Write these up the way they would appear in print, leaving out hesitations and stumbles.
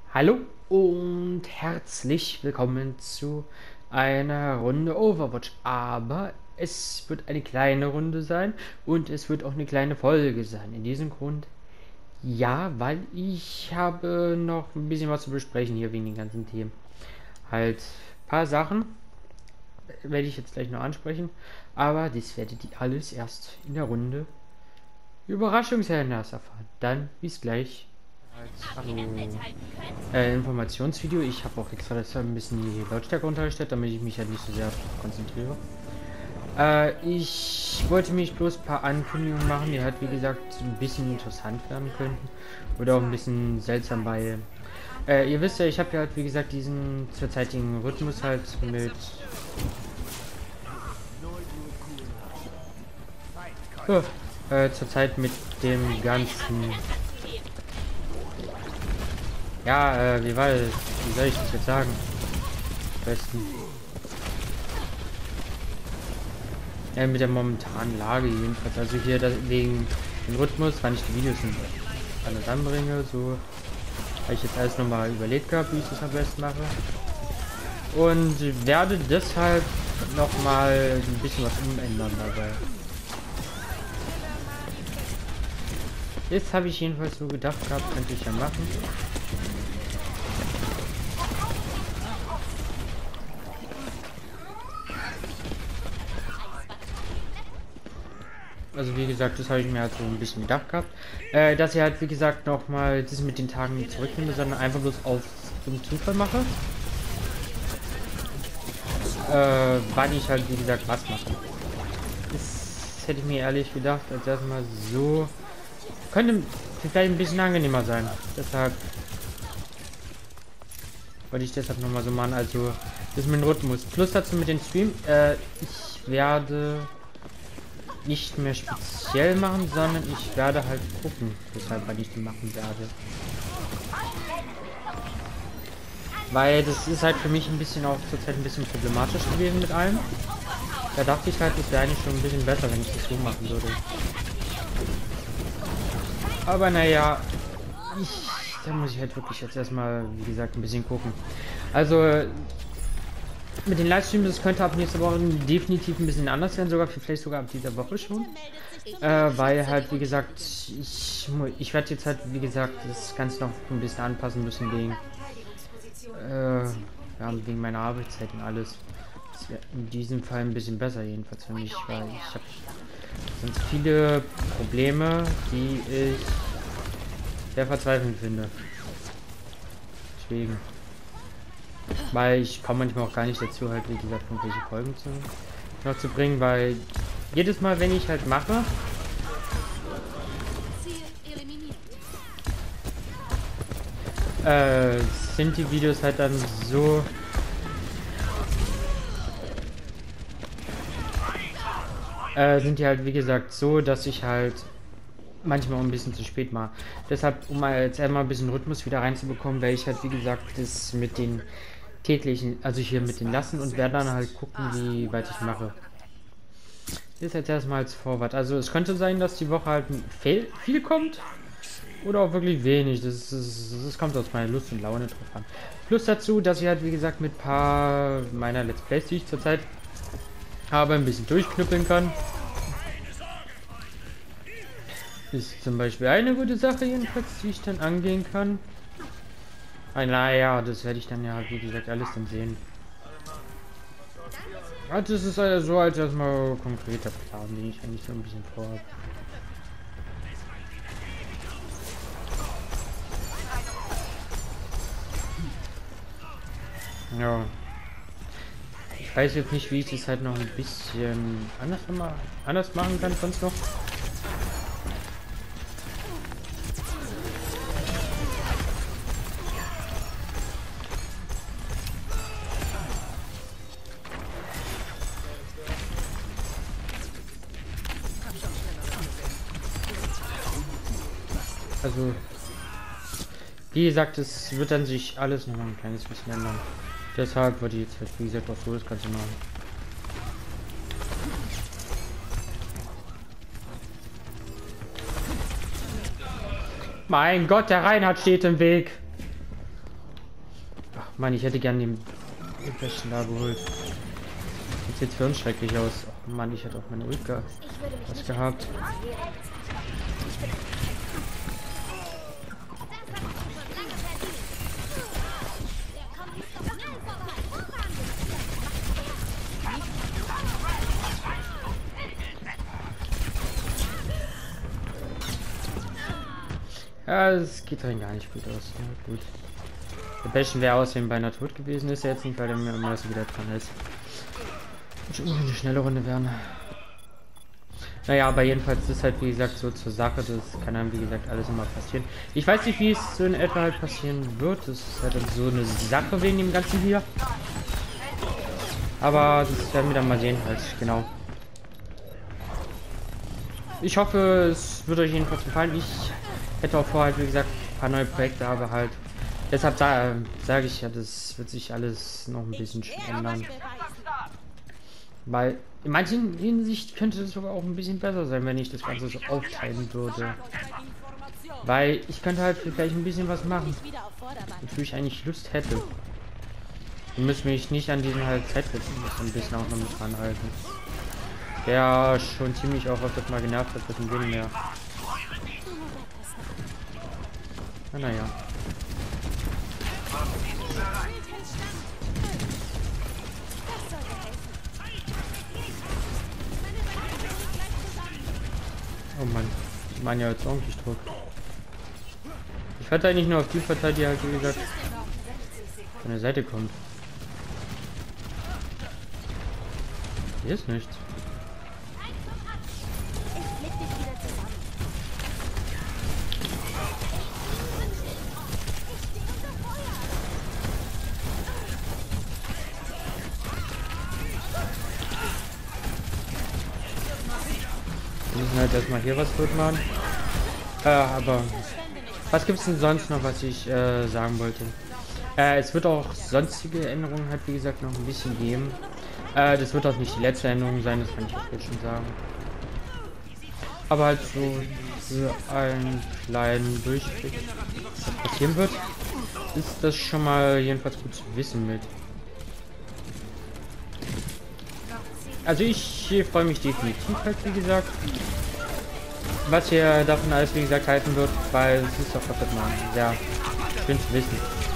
Hallo und herzlich willkommen zu einer Runde Overwatch. Aber es wird eine kleine Runde sein und es wird auch eine kleine Folge sein. In diesem Grund, ja, weil ich habe noch ein bisschen was zu besprechen hier wegen den ganzen Themen. Halt ein paar Sachen werde ich jetzt gleich noch ansprechen, aber das werdet ihr alles erst in der Runde Überraschungsherrenhaus erfahren. Dann bis gleich. Hallo. Informationsvideo. Ich habe auch extra das ein bisschen die Lautstärke runtergestellt, damit ich mich halt nicht so sehr konzentriere. Ich wollte mich bloß ein paar Ankündigungen machen, die halt wie gesagt ein bisschen interessant werden könnten. Oder auch ein bisschen seltsam, weil ihr wisst ja, ich habe ja halt wie gesagt diesen zurzeitigen Rhythmus halt mit zurzeit mit dem ganzen wie war das? Wie soll ich das jetzt sagen? Am besten. Ja, mit der momentanen Lage jedenfalls. Also hier wegen dem Rhythmus, wann ich die Videos alles anbringe, so habe ich jetzt alles nochmal überlegt gehabt, wie ich das am besten mache. Und werde deshalb nochmal ein bisschen was umändern dabei. Jetzt habe ich jedenfalls so gedacht gehabt, könnte ich ja machen. Also wie gesagt, das habe ich mir halt so ein bisschen gedacht gehabt, dass ich halt wie gesagt noch mal das mit den Tagen nicht zurücknehme, sondern einfach bloß auf zum Zufall mache, wann ich halt wie gesagt was mache. Das hätte ich mir ehrlich gedacht, als erstmal so könnte vielleicht ein bisschen angenehmer sein. Deshalb wollte ich deshalb noch mal so machen. Also das mit dem Rhythmus plus dazu mit den Stream. Ich werde nicht mehr speziell machen, sondern ich werde halt gucken, weshalb ich die machen werde. Weil das ist halt für mich ein bisschen auch zurzeit ein bisschen problematisch gewesen mit allem. Da dachte ich halt, es wäre eigentlich schon ein bisschen besser, wenn ich das so machen würde. Aber naja, da muss ich halt wirklich jetzt erstmal, wie gesagt, ein bisschen gucken. Also mit den Livestreams, das könnte ab nächster Woche definitiv ein bisschen anders werden, vielleicht sogar ab dieser Woche schon. Weil halt, wie gesagt, ich werde jetzt halt, wie gesagt, das Ganze noch ein bisschen anpassen müssen wegen meiner Arbeitszeit und alles. Das wäre in diesem Fall ein bisschen besser, jedenfalls für mich, weil ich habe sonst viele Probleme, die ich sehr verzweifelnd finde. Deswegen. Weil ich komme manchmal auch gar nicht dazu, halt wie gesagt, irgendwelche Folgen noch zu bringen, weil jedes Mal, wenn ich halt mache, sind die Videos halt dann so sind die halt wie gesagt so, dass ich halt manchmal auch ein bisschen zu spät mache. Deshalb, um jetzt einmal ein bisschen Rhythmus wieder reinzubekommen, werde ich halt wie gesagt das mit den täglichen, also hier mit den lassen und werde dann halt gucken, wie weit ich mache. Das ist jetzt erstmal als Vorwort. Also es könnte sein, dass die Woche halt viel kommt oder auch wirklich wenig. Das kommt aus meiner Lust und Laune drauf an. Plus dazu, dass ich halt wie gesagt mit ein paar meiner Let's Plays, die ich zurzeit habe, ein bisschen durchknüppeln kann. Ist zum Beispiel eine gute Sache jedenfalls, die ich dann angehen kann. Naja, das werde ich dann ja, wie gesagt, alles dann sehen. Also das ist also so als erstmal konkreter Plan, den ich eigentlich so ein bisschen vorhabe. Ja. Ich weiß jetzt nicht, wie ich das halt noch ein bisschen anders machen kann sonst noch. Also, wie gesagt, es wird dann sich alles noch ein kleines bisschen ändern. Deshalb würde ich jetzt halt, wie gesagt, auch so das Ganze machen. Mein Gott, der Reinhard steht im Weg. Mann, ich hätte gern den Besten da geholt. Das sieht für uns schrecklich aus. Oh Mann, ich hätte auch meine Ulka was gehabt. Ja, es geht rein gar nicht gut aus. Ja, gut. Der Besten wäre aussehen beinahe tot gewesen, ist er jetzt nicht, weil der mir immer wieder dran ist. Wird schon eine schnelle Runde werden. Naja, aber jedenfalls ist halt wie gesagt so zur Sache, das kann dann wie gesagt alles immer passieren. Ich weiß nicht, wie es so in etwa halt passieren wird. Das ist halt so eine Sache wegen dem Ganzen hier. Aber das werden wir dann mal sehen halt, genau. Ich hoffe, es wird euch jedenfalls gefallen. Ich hätte auch vor, halt, wie gesagt, ein paar neue Projekte, aber halt. Deshalb sage ich ja, das wird sich alles noch ein bisschen ändern. Weil in manchen Hinsicht könnte es sogar auch ein bisschen besser sein, wenn ich das Ganze so aufteilen würde. Weil ich könnte halt vielleicht ein bisschen was machen, wofür ich eigentlich Lust hätte. Ich müsste mich nicht an diesen halt Zeitwissen ein bisschen auch noch mit dran halten. Der schon ziemlich auch öfters mal genervt hat, mit dem Ding mehr. Naja. Oh Mann, die machen ja jetzt ordentlich Druck. Ich warte eigentlich nur auf die Partei, die halt wie gesagt von der Seite kommt. Hier ist nichts. Wir müssen halt erstmal hier was gut machen. Aber was gibt es denn sonst noch, was ich sagen wollte? Es wird auch sonstige Änderungen halt wie gesagt noch ein bisschen geben. Das wird auch nicht die letzte Änderung sein, das kann ich auch jetzt schon sagen. Aber halt so für einen kleinen Durchblick, was passieren wird, ist das schon mal jedenfalls gut zu wissen mit. Also ich freue mich definitiv halt wie gesagt, was hier davon alles wie gesagt halten wird, weil es ist doch verdammt mal sehr schön zu wissen.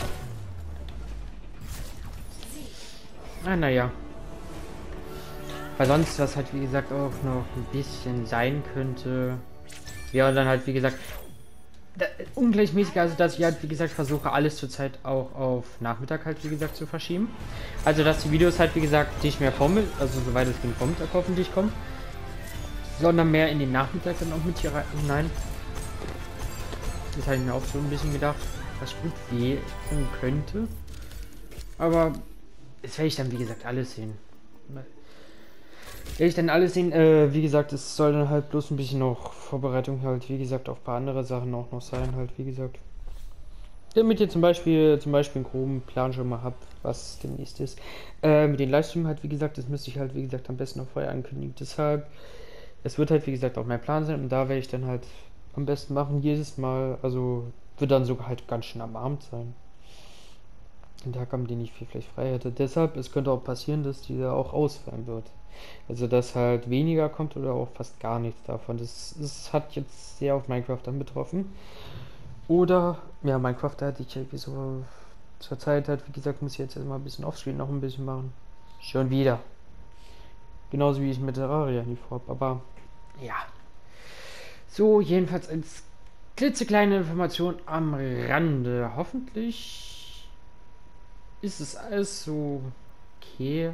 Naja. Weil sonst, was halt wie gesagt auch noch ein bisschen sein könnte, wäre dann halt wie gesagt ungleichmäßig, also dass ich halt wie gesagt versuche alles zurzeit auch auf Nachmittag halt wie gesagt zu verschieben. Also dass die Videos halt wie gesagt nicht mehr also soweit es den Mittag hoffentlich kommt, sondern mehr in den Nachmittag dann auch mit hier hinein. Das habe ich mir auch so ein bisschen gedacht, was gut gehen könnte. Aber das werde ich dann wie gesagt alles sehen. Werde ich dann alles sehen, wie gesagt, es soll dann halt bloß ein bisschen noch Vorbereitung halt, wie gesagt, auf ein paar andere Sachen auch noch sein, halt, wie gesagt. Damit ihr zum Beispiel einen groben Plan schon mal habt, was demnächst ist. Mit den Livestream halt, wie gesagt, das müsste ich halt, wie gesagt, am besten noch vorher ankündigen. Deshalb, es wird halt, wie gesagt, auch mein Plan sein und da werde ich dann halt am besten machen, jedes Mal, also wird dann sogar halt ganz schön am Abend sein. Ein Tag, am den ich viel vielleicht frei hätte. Deshalb, es könnte auch passieren, dass dieser auch ausfallen wird. Also, dass halt weniger kommt oder auch fast gar nichts davon. Das hat jetzt sehr auf Minecraft dann betroffen. Oder, ja, Minecraft, da hatte ich irgendwie so zur Zeit halt, wie gesagt, muss ich jetzt erstmal ein bisschen Offscreen noch ein bisschen machen. Schon wieder. Genauso wie ich mit Terraria nie vorhab. Aber, ja. So, jedenfalls als klitzekleine Information am Rande. Hoffentlich ist es alles so okay.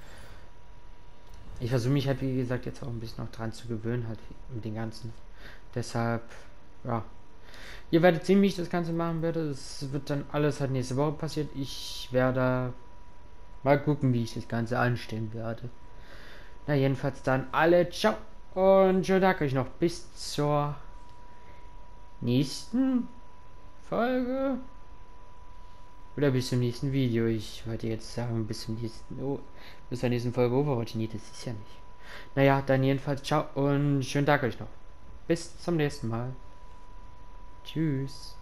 Ich versuche mich halt, wie gesagt, jetzt auch ein bisschen noch dran zu gewöhnen, halt mit den ganzen. Deshalb, ja. Ihr werdet sehen, wie ich das Ganze machen werde. Es wird dann alles halt nächste Woche passiert. Ich werde mal gucken, wie ich das Ganze anstellen werde. Na, jedenfalls dann alle, ciao. Und schönen Tag euch noch. Bis zur nächsten Folge. Oder bis zum nächsten Video. Ich wollte jetzt sagen, bis zum nächsten. Oh, bis zur nächsten Folge Overwatch. Nee, das ist ja nicht. Naja, dann jedenfalls ciao und schönen Tag euch noch. Bis zum nächsten Mal. Tschüss.